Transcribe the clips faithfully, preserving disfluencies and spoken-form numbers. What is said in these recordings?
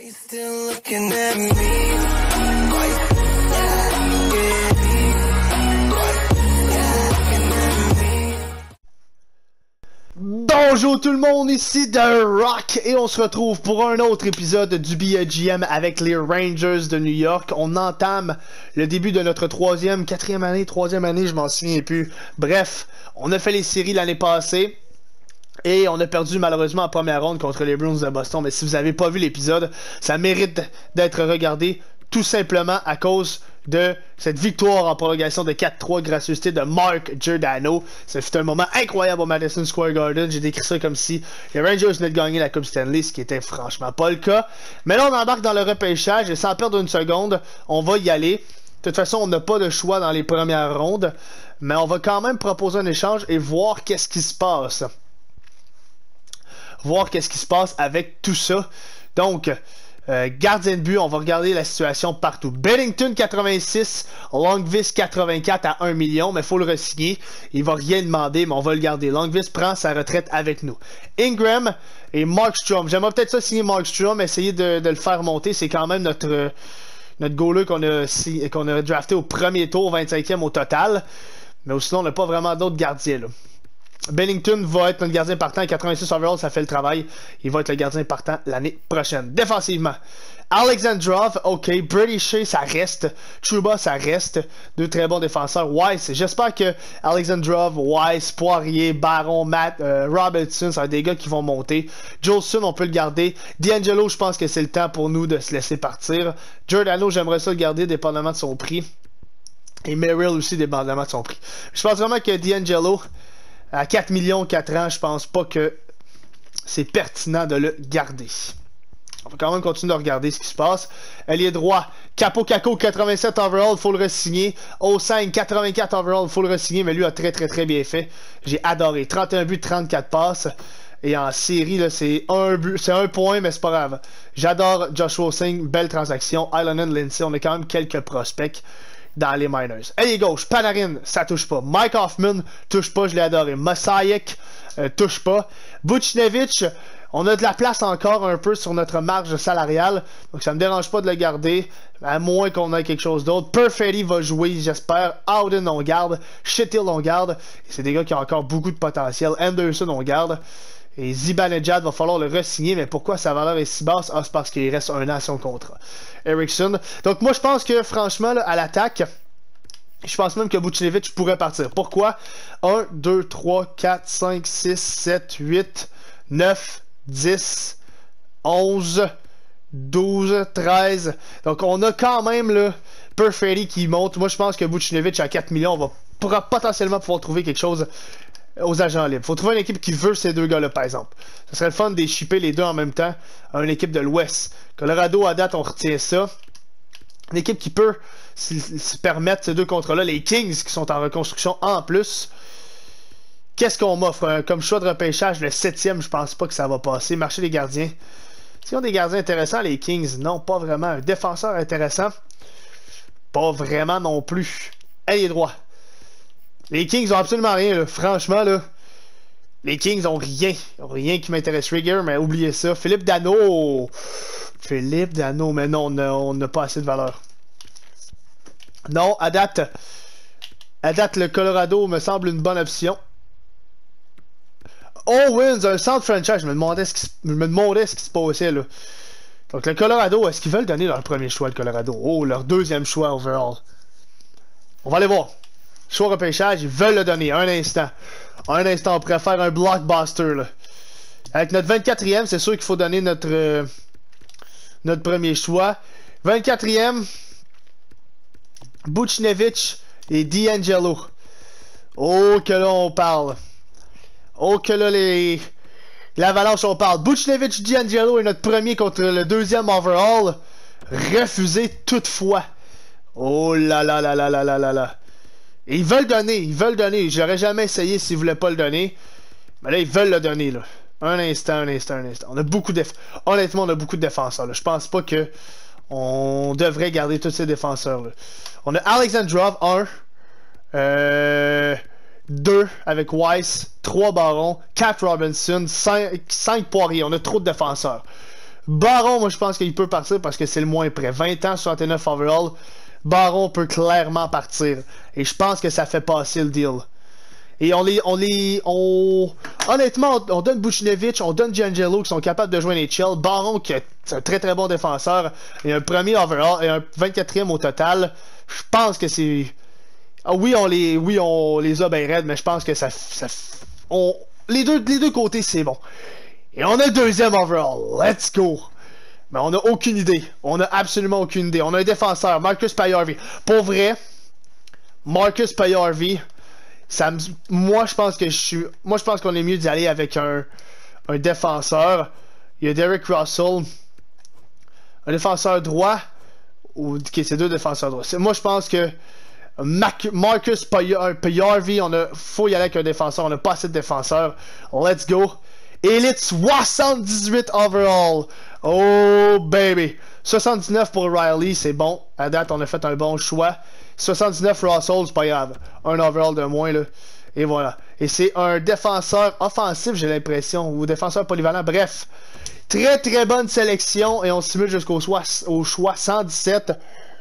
You still looking at me? Why you looking at me? Bonjour tout le monde, ici The Rock et on se retrouve pour un autre épisode du B A G M avec les Rangers de New York. On entame le début de notre troisième, quatrième année, troisième année, je m'en souviens plus. Bref, on a fait les séries l'année passée et on a perdu malheureusement en première ronde contre les Bruins de Boston. Mais si vous n'avez pas vu l'épisode, ça mérite d'être regardé tout simplement à cause de cette victoire en prolongation de quatre trois gracieuseté de Mark Giordano. Ça fut un moment incroyable au Madison Square Garden. J'ai décrit ça comme si les Rangers venaient de gagner la Coupe Stanley, ce qui était franchement pas le cas. Mais là, on embarque dans le repêchage et sans perdre une seconde, on va y aller. De toute façon, on n'a pas de choix dans les premières rondes, mais on va quand même proposer un échange et voir qu'est-ce qui se passe. Voir qu'est-ce qui se passe avec tout ça. Donc, Euh, gardien de but, on va regarder la situation partout. Bennington quatre-vingt-six, Longvis quatre-vingt-quatre à un million, mais il faut le re-signer. Il va rien demander, mais on va le garder. Longvis prend sa retraite avec nous. Ingram et Markstrom. J'aimerais peut-être ça signer Markstrom, essayer de, de le faire monter. C'est quand même notre, euh, notre goaler qu'on a, si, qu'on a drafté au premier tour, vingt-cinquième au total. Mais sinon, on n'a pas vraiment d'autres gardiens là. Bennington va être notre gardien partant. quatre-vingt-six overall, ça fait le travail. Il va être le gardien partant l'année prochaine. Défensivement, Alexandrov, ok. Brady Shea, ça reste. Trouba, ça reste. Deux très bons défenseurs. Weiss, j'espère que Alexandrov, Weiss, Poirier, Baron, Matt, euh, Robertson, ça va être des gars qui vont monter. Jolson, on peut le garder. D'Angelo, je pense que c'est le temps pour nous de se laisser partir. Giordano, j'aimerais ça le garder dépendamment de son prix. Et Merrill aussi, dépendamment de son prix. Je pense vraiment que D'Angelo, à quatre millions, quatre ans, je pense pas que c'est pertinent de le garder. On va quand même continuer de regarder ce qui se passe. Ailier droit, Capo Caco, quatre-vingt-sept overall, faut le re-signer. O cinq, quatre-vingt-quatre overall, faut le re-signer, mais lui a très très très bien fait. J'ai adoré. trente et un buts, trente-quatre passes. Et en série, c'est un but, c'est un point, mais c'est pas grave. J'adore Joshua Singh, belle transaction. Ilonen, Lindsay, on a quand même quelques prospects dans les minors. Ailier gauche, Panarin, ça touche pas. Mike Hoffman, touche pas, je l'ai adoré. Mosaic, euh, touche pas. Buchnevich, on a de la place encore un peu sur notre marge salariale, donc ça me dérange pas de le garder, à moins qu'on ait quelque chose d'autre. Perfetti va jouer, j'espère. Howden, on garde. Shittill, on garde. Et c'est des gars qui ont encore beaucoup de potentiel. Anderson, on garde. Et Zibanejad, va falloir le re-signer, mais pourquoi sa valeur est si basse? Ah, c'est parce qu'il reste un an à son contrat. Eriksson. Donc moi, je pense que, franchement, là, à l'attaque, je pense même que Buchnevich pourrait partir. Pourquoi? un, deux, trois, quatre, cinq, six, sept, huit, neuf, dix, onze, douze, treize. Donc on a quand même le Perfetti qui monte. Moi, je pense que Buchnevich à quatre millions, on va pourra potentiellement pouvoir trouver quelque chose aux agents libres. Faut trouver une équipe qui veut ces deux gars-là, par exemple. Ce serait le fun de shipper les deux en même temps à une équipe de l'Ouest. Colorado, à date, on retient ça. Une équipe qui peut se permettre ces deux contrats-là. Les Kings, qui sont en reconstruction en plus. Qu'est-ce qu'on m'offre? Comme choix de repêchage, le septième, je pense pas que ça va passer. Marché des gardiens. S'ils ont des gardiens intéressants, les Kings, non, pas vraiment. Un défenseur intéressant, pas vraiment non plus. Ailier droit. Les Kings ont absolument rien, là. Franchement, là. Les Kings ont rien. Ils ont rien qui m'intéresse. Rigger, mais oubliez ça. Philippe Dano. Philippe Dano, mais non, on n'a pas assez de valeur. Non, à date, à date, le Colorado me semble une bonne option. Owens, un centre franchise. Je me demandais ce qui, je me demandais ce qui se passait, là. Donc, le Colorado, est-ce qu'ils veulent donner leur premier choix, le Colorado? Oh, leur deuxième choix overall. On va aller voir. Choix repêchage, ils veulent le donner. Un instant. Un instant, on pourrait faire un blockbuster, là. Avec notre vingt-quatrième, c'est sûr qu'il faut donner notre, euh, notre premier choix. vingt-quatrième, Buchnevich et D'Angelo. Oh, que là, on parle. Oh, que là, les... l'avalanche, on parle. Buchnevich, D'Angelo est notre premier contre le deuxième overall. Refusé toutefois. Oh là là là là là là là là. Et ils veulent donner, ils veulent donner. J'aurais jamais essayé s'ils voulaient pas le donner. Mais là, ils veulent le donner, là. Un instant, un instant, un instant. On a beaucoup de... Honnêtement, on a beaucoup de défenseurs, là. Je pense pas que on devrait garder tous ces défenseurs, là. On a Alexandrov, un. Euh... deux avec Weiss. trois Baron. quatre Robinson. cinq Poirier. On a trop de défenseurs. Baron, moi je pense qu'il peut partir parce que c'est le moins près. vingt ans, soixante-neuf overall. Baron peut clairement partir. Et je pense que ça fait passer le deal. Et on les... On les on... Honnêtement, on, on donne Buchnevich, on donne Giangelo qui sont capables de jouer N H L. Baron qui est un très très bon défenseur. Et un premier overall et un vingt-quatrième au total. Je pense que c'est... Ah, oui, on les, oui, on les a bien raides, mais je pense que ça... ça on... les, deux, les deux côtés, c'est bon. Et on a le deuxième overall. Let's go! Mais on n'a aucune idée. On a absolument aucune idée. On a un défenseur, Marcus Pajorvi. Pour vrai, Marcus Pajorvi... Ça me... Moi, je pense que je suis... Moi, je pense qu'on est mieux d'y aller avec un... un défenseur. Il y a Derek Russell. Un défenseur droit. Ou... Ok, c'est deux défenseurs droits. Moi, je pense que... Mac... Marcus Pajorvi, on a... Faut y aller avec un défenseur. On n'a pas assez de défenseurs. Let's go. Elite soixante-dix-huit overall. Oh, baby. soixante-dix-neuf pour Riley, c'est bon. À date, on a fait un bon choix. soixante-dix-neuf Russell, c'est pas grave. Un overall de moins, là. Et voilà. Et c'est un défenseur offensif, j'ai l'impression. Ou défenseur polyvalent. Bref. Très, très bonne sélection. Et on simule jusqu'au choix, au choix cent dix-sept.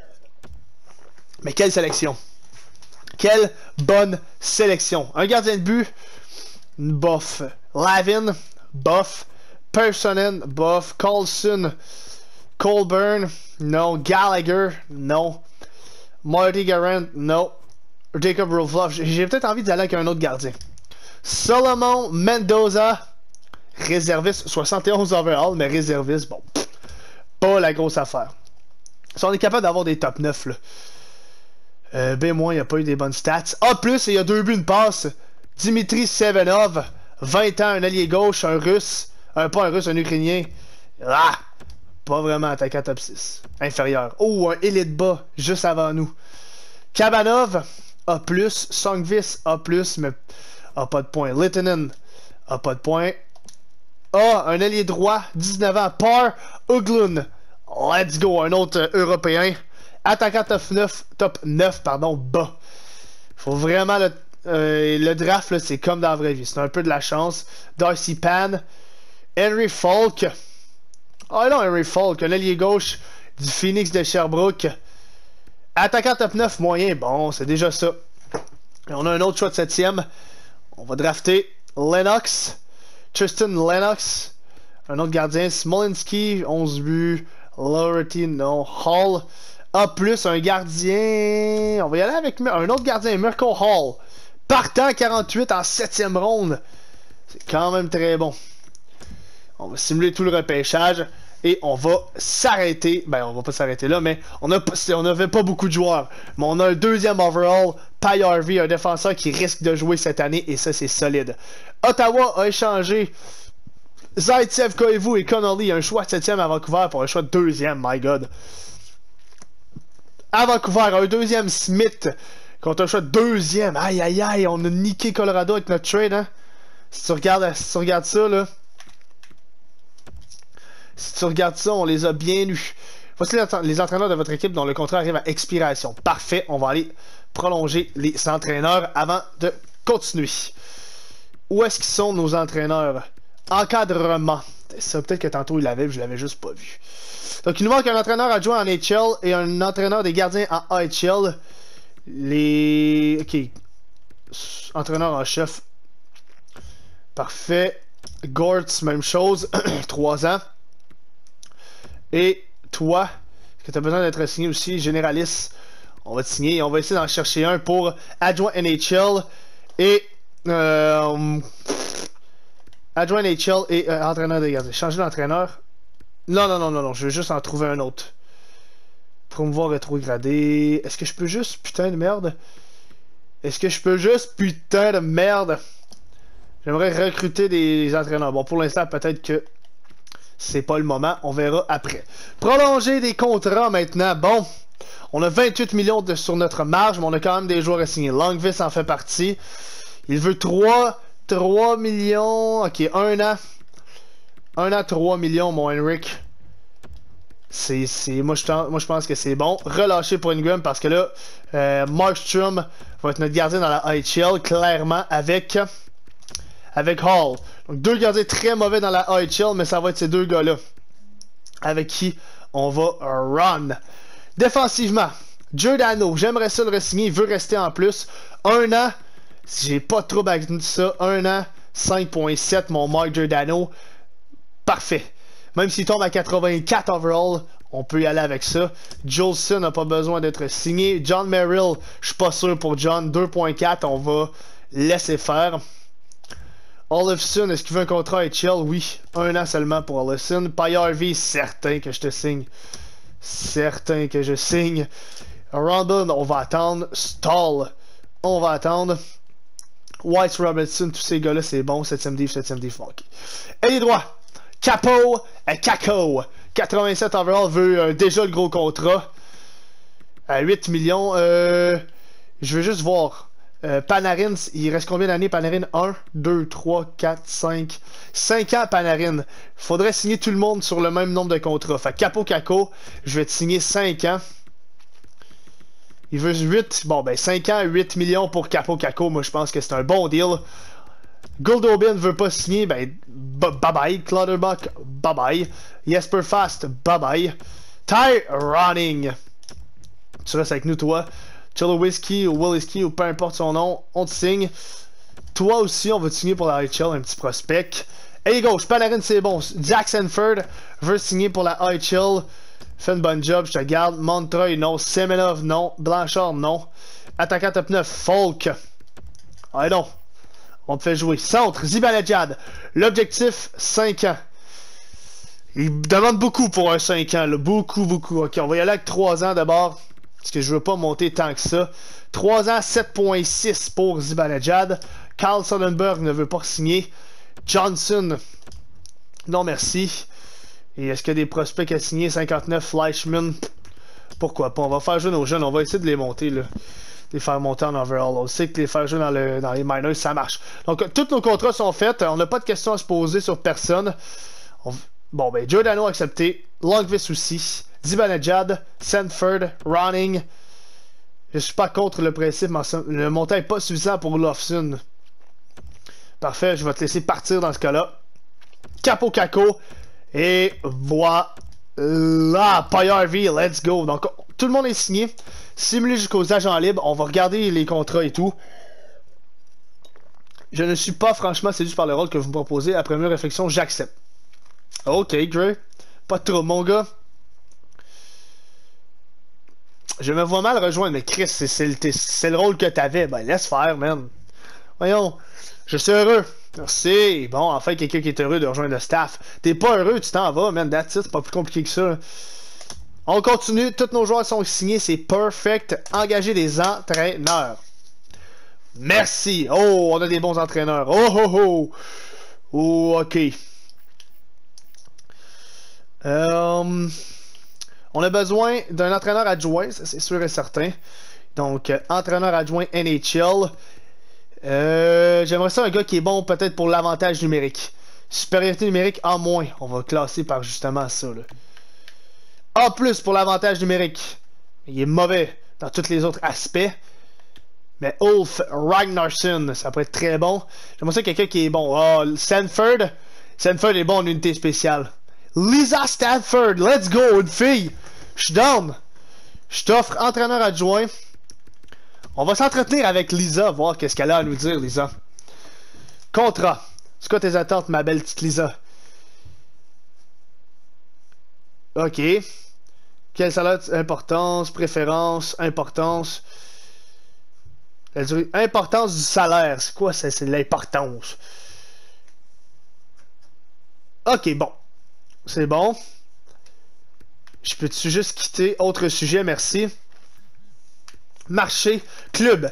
Mais quelle sélection. Quelle bonne sélection. Un gardien de but. Bof. Lavin. Bof. Personen. Bof. Colson. Colburn. Non. Gallagher. Non. Marty Garant, non. Jacob Roloff, j'ai peut-être envie d'aller avec un autre gardien. Solomon Mendoza, réserviste, soixante et onze overall, mais réserviste, bon, pff, pas la grosse affaire. Si on est capable d'avoir des top neuf, là. Euh, B-, il n'y a pas eu des bonnes stats. A+, et il y a deux buts, une passe. Dimitri Sevenov, vingt ans, un allié gauche, un russe, un, pas un russe, un ukrainien. Ah! Pas vraiment attaquant top six. Inférieur. Oh, un élite bas, juste avant nous. Kabanov, A+. Songvis, A+, mais A pas de point. Littonen, A pas de point. A, un ailier droit, dix-neuf ans. Par Uglun. Let's go, un autre euh, européen. Attaquant top neuf, top neuf, pardon, bas. Faut vraiment le... Euh, le draft, c'est comme dans la vraie vie. C'est un peu de la chance. Darcy Pan. Henry Falk. Ah non, Henry Falk, un allié gauche du Phoenix de Sherbrooke. Attaquant top neuf moyen, bon, c'est déjà ça. Et on a un autre choix de septième. On va drafter Lennox. Tristan Lennox. Un autre gardien, Smolinski, onze buts. Laurity, non. Hall. A+, un gardien... On va y aller avec un autre gardien, Mirko Hall. Partant quarante-huit en septième ronde. C'est quand même très bon. On va simuler tout le repêchage et on va s'arrêter. Ben, on va pas s'arrêter là, mais on a on n'avait pas beaucoup de joueurs. Mais on a un deuxième overall, Pajorvi, un défenseur qui risque de jouer cette année et ça, c'est solide. Ottawa a échangé Zaitsev, Koivu et Connolly. Un choix de septième à Vancouver pour un choix de deuxième, my god. À Vancouver, un deuxième Smith contre un choix de deuxième. Aïe, aïe, aïe, on a niqué Colorado avec notre trade, hein. Si tu regardes, si tu regardes ça, là. Si tu regardes ça, on les a bien eus. Voici les entraîneurs de votre équipe dont le contrat arrive à expiration. Parfait, on va aller prolonger les entraîneurs avant de continuer. Où est-ce qu'ils sont nos entraîneurs? Encadrement. Ça, peut-être que tantôt il l'avait, je l'avais juste pas vu. Donc il nous manque un entraîneur adjoint en H L et un entraîneur des gardiens en A H L. Les... Ok. Entraîneur en chef. Parfait. Gortz, même chose. trois ans. Et toi, est-ce que tu as besoin d'être signé aussi? Généraliste, on va te signer et on va essayer d'en chercher un pour adjoint N H L et euh, adjoint N H L et euh, entraîneur des gardiens. Changer d'entraîneur? Non, non, non, non, non, je veux juste en trouver un autre. Promouvoir rétrogradé. Est-ce que je peux juste, putain de merde? Est-ce que je peux juste, putain de merde? J'aimerais recruter des entraîneurs. Bon, pour l'instant, peut-être que c'est pas le moment, on verra après. Prolonger des contrats maintenant. Bon, on a vingt-huit millions de, sur notre marge, mais on a quand même des joueurs à signer. Longvis en fait partie. Il veut trois, trois millions. Ok, un an. un an, trois millions, mon Henrik. C'est, c'est, moi, je, moi, je pense que c'est bon. Relâcher pour Ingram parce que là, euh, Markstrom va être notre gardien dans la A H L, clairement, avec, avec Hall. Donc, deux gardiens très mauvais dans la A H L, mais ça va être ces deux gars-là. avec qui on va run. Défensivement, Giordano, j'aimerais ça le re-signer, il veut rester en plus. Un an, j'ai pas de trouble avec ça. Un an, cinq virgule sept, mon Mark Giordano. Parfait. Même s'il tombe à quatre-vingt-quatre overall, on peut y aller avec ça. Jolson n'a pas besoin d'être signé. John Merrill, je suis pas sûr pour John. deux virgule quatre, on va laisser faire. Olofsson, est-ce qu'il veut un contrat H L? Oui, un an seulement pour Olofsson. Payarvi, certain que je te signe. Certain que je signe. Rondon, on va attendre. Stall, on va attendre. White Robertson, tous ces gars-là, c'est bon. septième div, septième div, ok. Et les droits. Capo, et Kako. quatre-vingt-sept overall veut euh, déjà le gros contrat. À huit millions. Euh, je veux juste voir. Euh, Panarin, il reste combien d'années Panarin? un, deux, trois, quatre, cinq. cinq ans Panarin. Faudrait signer tout le monde sur le même nombre de contrats. Fait Capo Kako, je vais te signer cinq ans. Il veut huit. Bon, ben cinq ans, huit millions pour Capo Kako. Moi, je pense que c'est un bon deal. Goldobin veut pas signer. Ben, bye bye. Clutterbuck, bye bye. Jesper Fast, bye bye. Ty Ronning. Tu restes avec nous, toi. Chilowski ou Williski ou peu importe son nom, on te signe. Toi aussi, on va te signer pour la H L, un petit prospect. Et gauche, Panarin, c'est bon. Jack Sanford veut signer pour la H L. Fais une bonne job, je te garde. Montreuil, non. Semenov, non. Blanchard, non. Attaquant top neuf, Falk. Allez donc. On te fait jouer. Centre, Zibanejad. L'objectif, cinq ans. Il demande beaucoup pour un cinq ans, là. Beaucoup, beaucoup. Ok, on va y aller avec trois ans d'abord. Parce que je veux pas monter tant que ça. trois ans, sept virgule six pour Zibanejad. Carl Sonnenberg ne veut pas signer. Johnson, non merci. Et est-ce qu'il y a des prospects à signer? cinquante-neuf, Fleischmann. Pourquoi pas? On va faire jouer nos jeunes. On va essayer de les monter, là. Les faire monter en overall. On sait que les faire jouer dans, le, dans les minors, ça marche. Donc, tous nos contrats sont faits. On n'a pas de questions à se poser sur personne. On... Bon, ben, Giordano accepté. Longvis aussi. Zibanejad, Sanford, Ronning. Je suis pas contre le principe, mais le montant n'est pas suffisant pour Olofsson. Parfait, je vais te laisser partir dans ce cas-là. Capo Kako. Et voilà. Payarvi, let's go. Donc, tout le monde est signé. Simulé jusqu'aux agents libres. On va regarder les contrats et tout. Je ne suis pas franchement séduit par le rôle que vous me proposez. Après mes réflexions, j'accepte. Ok, Dre. Pas trop, mon gars. Je me vois mal rejoindre, mais Chris, c'est le, le rôle que t'avais. Ben, laisse faire, man. Voyons, je suis heureux. Merci. Bon, enfin, quelqu'un qui est heureux de rejoindre le staff. T'es pas heureux, tu t'en vas, man. That's it, c'est pas plus compliqué que ça. On continue. Tous nos joueurs sont signés. C'est perfect. Engagez des entraîneurs. Merci. Oh, on a des bons entraîneurs. Oh, oh, oh. Oh, ok. Euh... On a besoin d'un entraîneur adjoint, ça c'est sûr et certain. Donc, euh, entraîneur adjoint N H L. Euh, J'aimerais ça un gars qui est bon peut-être pour l'avantage numérique. Supériorité numérique A moins. On va classer par justement ça. Là. A plus pour l'avantage numérique. Il est mauvais dans tous les autres aspects. Mais Ulf Ragnarsson, ça peut être très bon. J'aimerais ça quelqu'un qui est bon. Oh, Sanford. Sanford est bon en unité spéciale. Lisa Stanford, let's go, une fille. Je suis down. Je t'offre entraîneur adjoint. On va s'entretenir avec Lisa, voir qu'est-ce qu'elle a à nous dire, Lisa. Contrat. C'est quoi tes attentes, ma belle petite Lisa? Ok. Quelle salaire? Importance, préférence, importance. La durée, importance du salaire. C'est quoi ça? C'est l'importance. Ok, bon. C'est bon. Je peux-tu juste quitter? Autre sujet, merci. Marché. Club.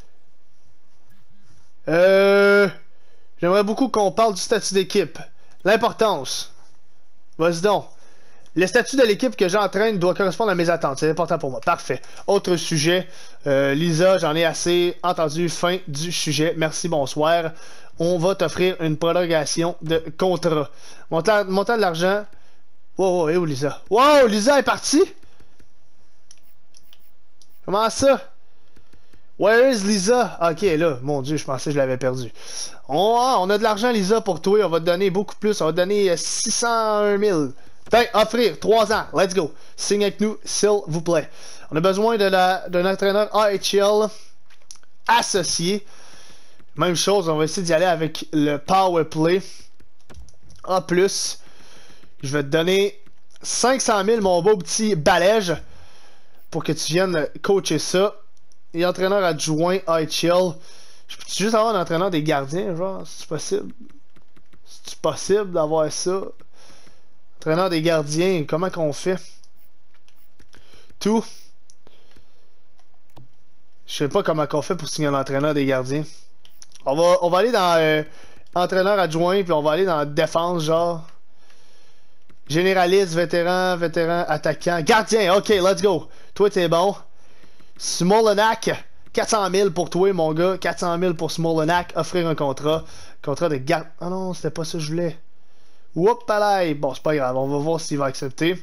Euh... J'aimerais beaucoup qu'on parle du statut d'équipe. L'importance. Vas-y donc. Le statut de l'équipe que j'entraîne doit correspondre à mes attentes. C'est important pour moi. Parfait. Autre sujet. Euh, Lisa, j'en ai assez entendu. Fin du sujet. Merci, bonsoir. On va t'offrir une prolongation de contrat. Montant, montant de l'argent. Wow, wow, et où Lisa? Wow, Lisa est partie? Comment ça? Where is Lisa? Ok, là, mon Dieu, je pensais que je l'avais perdu. On, ah, on a de l'argent, Lisa, pour toi. On va te donner beaucoup plus. On va te donner six cent un mille. Tiens, offrir trois ans. Let's go. Signe avec nous, s'il vous plaît. On a besoin de la d'un entraîneur A H L associé. Même chose, on va essayer d'y aller avec le Power Play. A plus. Je vais te donner cinq cent mille, mon beau petit balège, pour que tu viennes coacher ça. Et entraîneur adjoint A H L. Je peux juste avoir un entraîneur des gardiens, genre, c'est possible? C'est possible d'avoir ça? Entraîneur des gardiens, comment qu'on fait? Tout. Je sais pas comment qu'on fait pour signer un entraîneur des gardiens. On va, on va aller dans euh, entraîneur adjoint, puis on va aller dans défense, genre. Généraliste, vétéran, vétéran, attaquant. Gardien, ok, let's go. Toi, t'es bon. Smollenack, quatre cent mille pour toi, mon gars. quatre cent mille pour Smollenack. Offrir un contrat. Contrat de garde. Ah non, c'était pas ça que je voulais. Whoop, palais. Bon, c'est pas grave. On va voir s'il va accepter.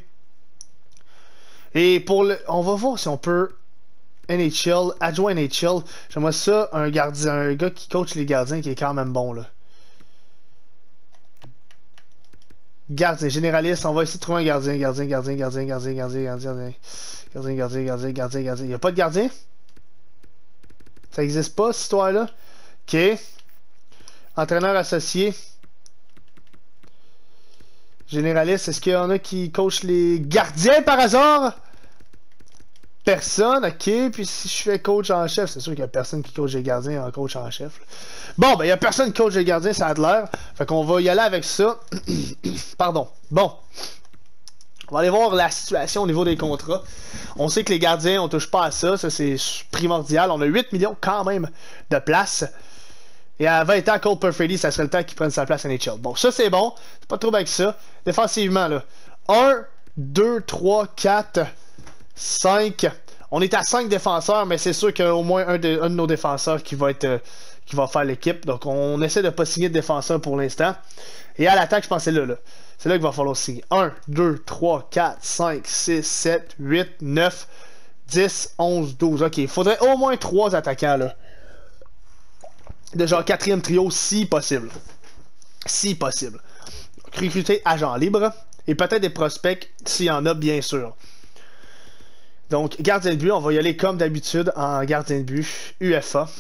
Et pour le. On va voir si on peut. N H L, adjoint N H L. J'aimerais ça, un gardien, un gars qui coach les gardiens qui est quand même bon, là. Gardien, généraliste, on va essayer de trouver un gardien, gardien, gardien, gardien, gardien, gardien, gardien, gardien, gardien, gardien, gardien, gardien, gardien. Il n'y a pas de gardien? Ça n'existe pas, cette histoire-là? Ok. Entraîneur associé. Généraliste, est-ce qu'il y en a qui coachent les gardiens par hasard? Personne, ok. Puis si je fais coach en chef, c'est sûr qu'il n'y a personne qui coach les gardiens en coach en chef. Là. Bon, ben il n'y a personne qui coach les gardiens, ça a de l'air. Fait qu'on va y aller avec ça. Pardon. Bon. On va aller voir la situation au niveau des contrats. On sait que les gardiens, on touche pas à ça. Ça, c'est primordial. On a huit millions quand même de place. Et à vingt ans, Cole Perfetti, ça serait le temps qu'il prenne sa place à N H L. Bon, ça c'est bon. C'est pas trop avec ça. Défensivement, là. un, deux, trois, quatre... cinq. On est à cinq défenseurs, mais c'est sûr qu'il y a au moins un de, un de nos défenseurs qui va être euh, qui va faire l'équipe. Donc on essaie de pas signer de défenseur pour l'instant. Et à l'attaque, je pense que c'est là, là. C'est là qu'il va falloir signer. un, deux, trois, quatre, cinq, six, sept, huit, neuf, dix, onze, douze. Ok, il faudrait au moins trois attaquants là. De genre quatrième trio si possible. Si possible. Recruter agent libre. Et peut-être des prospects s'il y en a, bien sûr. Donc, gardien de but, on va y aller comme d'habitude en gardien de but, U F A.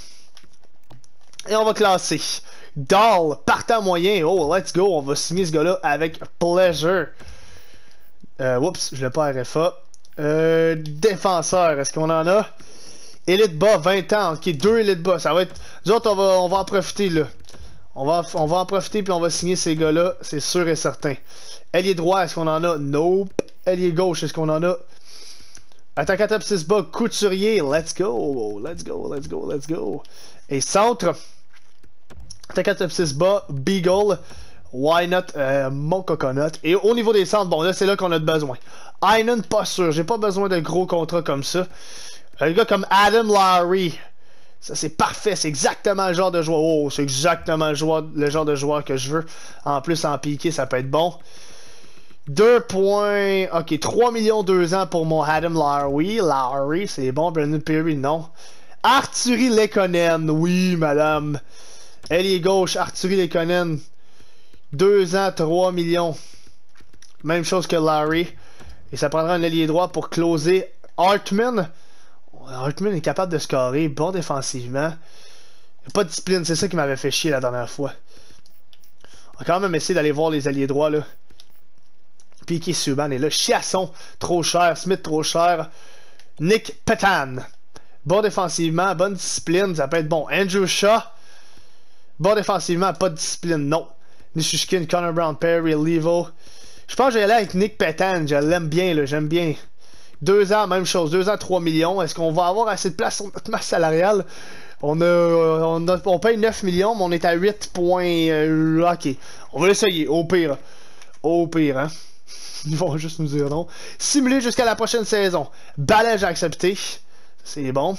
Et on va classer. Dahl, partant moyen. Oh, let's go. On va signer ce gars-là avec pleasure. Euh, oups, je l'ai pas R F A. Euh, défenseur, est-ce qu'on en a? Élite bas, vingt ans. Ok, deux élites bas. Ça va être. Nous autres, on va, on va en profiter, là. On va, on va en profiter puis on va signer ces gars-là, c'est sûr et certain. Ailier droit, est-ce qu'on en a? Nope. Ailier gauche, est-ce qu'on en a? Attaquant top six bas, couturier, let's go, let's go, let's go, let's go. Et centre, attaquant top six bas, Beagle, why not, euh, mon coconut. Et au niveau des centres, bon là c'est là qu'on a besoin. Heinen, pas sûr, j'ai pas besoin de gros contrats comme ça. Un gars comme Adam Lowry, ça c'est parfait, c'est exactement le genre de joueur, oh c'est exactement le, joueur, le genre de joueur que je veux. En plus en piqué, ça peut être bon. deux points. Ok, trois millions deux ans pour mon Adam Lowry. Lowry, c'est bon. Brandon Perry, non. Arturi Lekonen, oui, madame. Ailier gauche, Arturi Lekonen. deux ans, trois millions. Même chose que Lowry. Et ça prendra un ailier droit pour closer. Hartman. Hartman est capable de scorer. Bon défensivement. Pas de discipline, c'est ça qui m'avait fait chier la dernière fois. On va quand même essayer d'aller voir les alliés droits, là. Piqué Subban est là. Chiasson, trop cher. Smith, trop cher. Nick Petan. Bon défensivement, bonne discipline, ça peut être bon. Andrew Shaw. Bon défensivement, pas de discipline, non. Nishushkin, Connor Brown, Perry, Levo. Je pense que je vais aller avec Nick Petan. Je l'aime bien, là, j'aime bien. Deux ans, même chose. Deux ans, trois millions. Est-ce qu'on va avoir assez de place sur notre masse salariale? On a, on a, on paye neuf millions, mais on est à huit points. Euh, ok. On va l'essayer, au pire. Au pire, hein. Ils vont juste nous dire non. Simuler jusqu'à la prochaine saison. Balège accepté. C'est bon.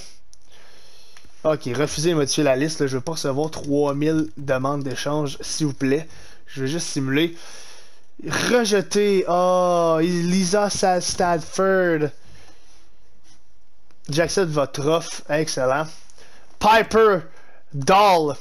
Ok, refusez de modifier la liste. Là. Je veux pas recevoir trois mille demandes d'échange, s'il vous plaît. Je vais juste simuler. Rejeter. Oh, Lisa Stadford. J'accepte votre offre. Excellent. Piper. Dahl.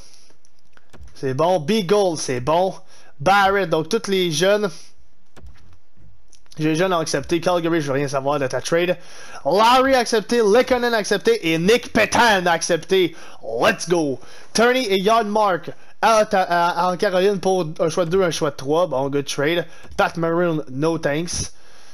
C'est bon. Beagle, c'est bon. Barrett, donc tous les jeunes. J'ai déjà accepté. Calgary, je veux rien savoir de ta trade. Larry a accepté. Lekkonen a accepté. Et Nick Petan a accepté. Let's go. Turney et Jan Mark à, à, à, en Caroline pour un choix de deux, un choix de trois. Bon, good trade. Pat Maroon, no thanks.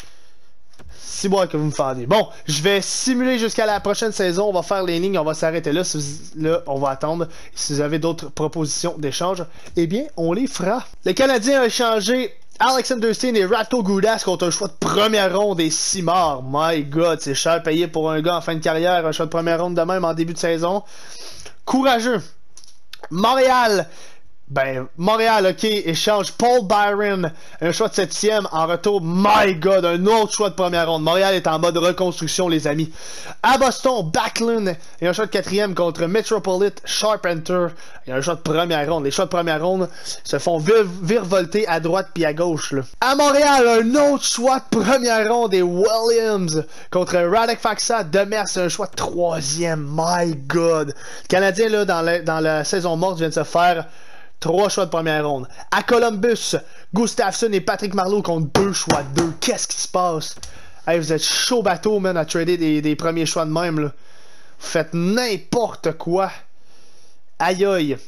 Si bon que vous me fendez. Bon, je vais simuler jusqu'à la prochaine saison. On va faire les lignes. On va s'arrêter là. Si vous, là, on va attendre. Si vous avez d'autres propositions d'échange, eh bien, on les fera. Le Canadien a échangé Alexander Steen et Radko Gudas contre un choix de première ronde et Simard. My God, c'est cher payé pour un gars en fin de carrière. Un choix de première ronde de même en début de saison. Courageux. Montréal. Ben, Montréal, ok, échange Paul Byron, un choix de septième en retour. My God, un autre choix de première ronde. Montréal est en mode reconstruction, les amis. À Boston, Backlund et un choix de quatrième contre Metropolitan Charpenter et un choix de première ronde. Les choix de première ronde se font vir virevolter à droite puis à gauche. Là. À Montréal, un autre choix de première ronde et Williams contre Radek Faksa. Demers, un choix de troisième. My God. Le Canadien, là, dans la, dans la saison morte, vient de se faire trois choix de première ronde. À Columbus, Gustafsson et Patrick Marleau contre deux choix de deux. Qu'est-ce qui se passe? Hey, vous êtes chaud bateau, man, à trader des, des premiers choix de même, là. Vous faites n'importe quoi. Aïe aïe.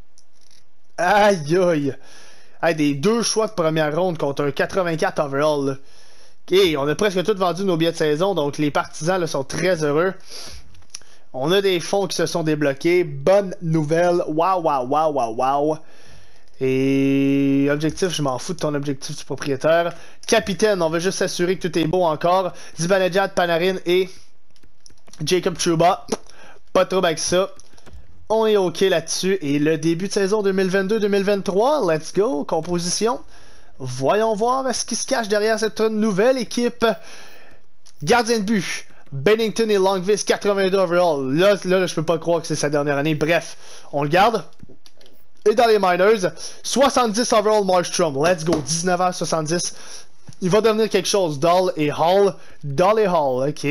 Aïe aïe. Hey, des deux choix de première ronde contre un quatre-vingt-quatre overall, là. Ok, on a presque tout vendu nos billets de saison, donc les partisans là, sont très heureux. On a des fonds qui se sont débloqués. Bonne nouvelle. Waouh, waouh, waouh, waouh, waouh. Et objectif, je m'en fous de ton objectif du propriétaire. Capitaine, on veut juste s'assurer que tout est beau encore. Zibanejad, Panarin et Jacob Trouba. Pas de trouble avec ça. On est OK là-dessus. Et le début de saison deux mille vingt-deux deux mille vingt-trois, let's go. Composition. Voyons voir ce qui se cache derrière cette nouvelle équipe. Gardien de but. Bennington et Longvis, quatre-vingt-deux overall. Là, là, là je peux pas croire que c'est sa dernière année. Bref, on le garde. Et dans les minors, soixante-dix overall Markstrom. Let's go, dix-neuf heures soixante-dix. Il va devenir quelque chose. Dahl et Hall. Dahl et Hall, ok.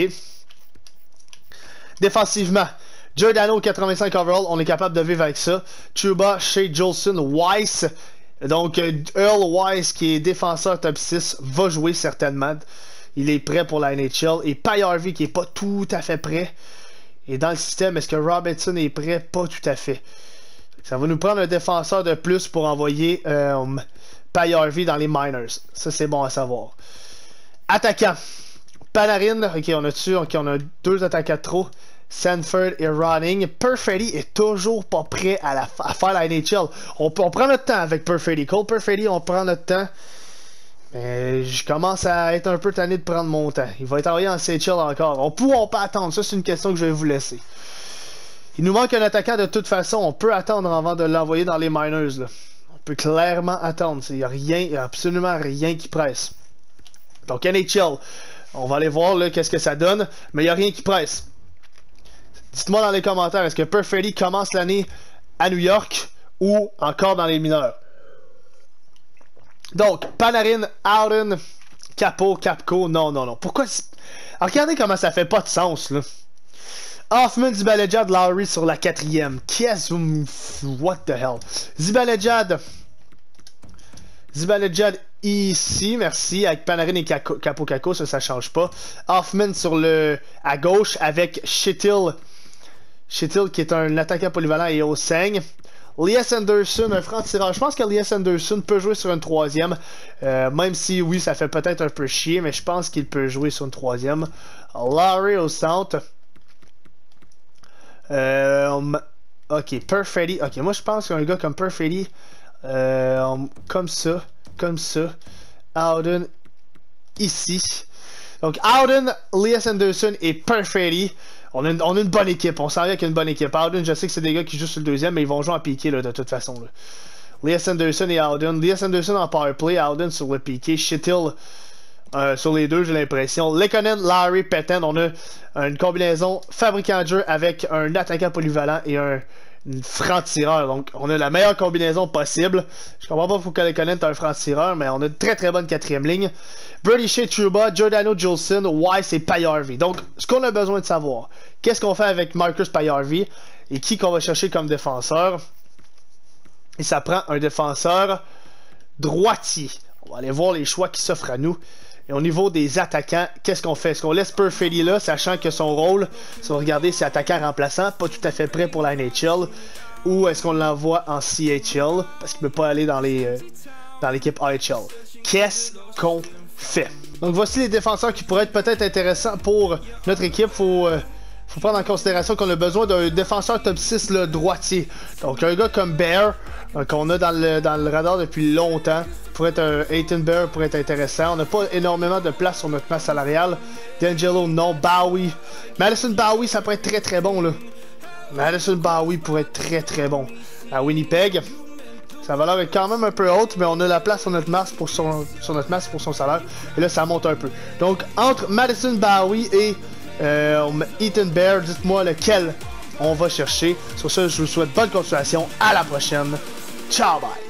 Défensivement, Giordano, quatre-vingt-cinq overall. On est capable de vivre avec ça. Trouba, Shea Jolson, Weiss. Donc, Earl Weiss, qui est défenseur top six, va jouer certainement. Il est prêt pour la N H L. Et Pye-Harvey qui est pas tout à fait prêt. Et dans le système, est-ce que Robertson est prêt? Pas tout à fait. Ça va nous prendre un défenseur de plus pour envoyer euh, Pye-Harvey dans les minors. Ça, c'est bon à savoir. Attaquant. Panarin. Ok, on a dessus. Ok, on a deux attaquants de trop. Sanford et Ronning. Perfetti est toujours pas prêt à, la, à faire la N H L. On, on prend notre temps avec Perfetti. Cole Perfetti, on prend notre temps. Mais je commence à être un peu tanné de prendre mon temps. Il va être envoyé en C H L encore. On peut, on peut attendre. Ça, c'est une question que je vais vous laisser. Il nous manque un attaquant de toute façon. On peut attendre avant de l'envoyer dans les minors. Là. On peut clairement attendre. Il n'y a rien, il y a absolument rien qui presse. Donc N H L. On va aller voir qu'est-ce que ça donne. Mais il n'y a rien qui presse. Dites-moi dans les commentaires. Est-ce que Perfetti commence l'année à New York ou encore dans les mineurs? Donc, Panarin, Howden, Capo, Capco, non, non, non. Pourquoi? Alors, regardez comment ça fait pas de sens, là. Hoffman, Zibanejad, Lowry sur la quatrième. Qu'est-ce que... What the hell? Zibanejad. Zibanejad ici, merci. Avec Panarin et Capo, Capo, Caco, ça, ça change pas. Hoffman sur le... à gauche avec Shetil. Shetil qui est un attaquant polyvalent et au saigne. Elias Anderson, un franc-tireur. Je pense qu'Elias Anderson peut jouer sur une troisième. Euh, même si, oui, ça fait peut-être un peu chier, mais je pense qu'il peut jouer sur une troisième. Larry au centre. Euh, ok, Perfetti. Ok, moi je pense qu'un gars comme Perfetti, euh, comme ça, comme ça. Howden, ici. Donc, Howden, Elias Anderson et Perfetti. On a, une, on a une bonne équipe, on s'en vient avec une bonne équipe. Howden, je sais que c'est des gars qui jouent sur le deuxième, mais ils vont jouer en piqué là, de toute façon. Là. Elias Anderson et Howden. Elias Anderson en powerplay, Howden sur le piqué. Shetil euh, sur les deux, j'ai l'impression. Lekkonen, Larry, Petan. On a une combinaison fabricant de jeu avec un attaquant polyvalent et un franc-tireur. Donc, on a la meilleure combinaison possible. Je comprends pas pourquoi Lekkonen est un franc-tireur, mais on a une très très bonne quatrième ligne. Brady Shea, Trouba, Giordano, Jolson, Weiss et Pye-Harvey. Donc, ce qu'on a besoin de savoir, qu'est-ce qu'on fait avec Marcus Pye-Harvey et qui qu'on va chercher comme défenseur? Et ça prend un défenseur droitier. On va aller voir les choix qui s'offrent à nous. Et au niveau des attaquants, qu'est-ce qu'on fait? Est-ce qu'on laisse Perfetti là, sachant que son rôle, si on regarde, c'est attaquant remplaçant, pas tout à fait prêt pour la N H L, ou est-ce qu'on l'envoie en C H L, parce qu'il ne peut pas aller dans les euh, dans l'équipe A H L? Qu'est-ce qu'on fait? Donc voici les défenseurs qui pourraient être peut-être intéressants pour notre équipe. Faut, euh, faut prendre en considération qu'on a besoin d'un défenseur top six là, droitier. Donc un gars comme Bear, euh, qu'on a dans le, dans le radar depuis longtemps, pourrait être un Ethan Bear, pourrait être intéressant. On n'a pas énormément de place sur notre masse salariale. D'Angelo, non. Bowie. Madison Bowie, ça pourrait être très très bon là. Madison Bowie pourrait être très très bon. À Winnipeg, sa valeur est quand même un peu haute, mais on a la place sur notre masse pour son, sur notre masse pour son salaire. Et là, ça monte un peu. Donc, entre Madison Bowie et euh, Ethan Bear, dites-moi lequel on va chercher. Sur ce, je vous souhaite bonne continuation. À la prochaine. Ciao, bye!